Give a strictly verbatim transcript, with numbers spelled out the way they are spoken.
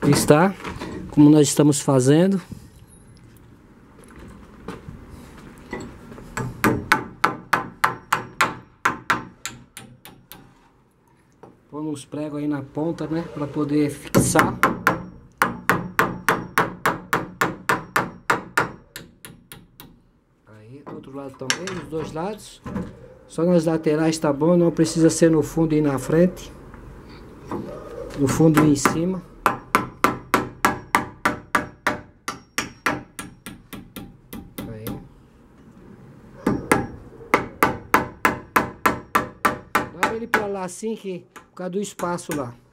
Está como nós estamos fazendo. Põe uns pregos aí na ponta, né, para poder fixar. Aí do outro lado também, os dois lados. Só nas laterais tá bom, não precisa ser no fundo e na frente. No fundo e em cima. Aí. Dá ele pra lá assim, que por causa do espaço lá.